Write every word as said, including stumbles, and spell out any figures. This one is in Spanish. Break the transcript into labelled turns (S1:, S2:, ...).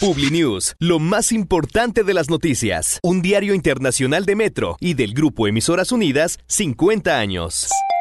S1: Publinews, lo más importante de las noticias. Un diario internacional de Metro y del Grupo Emisoras Unidas, cincuenta años.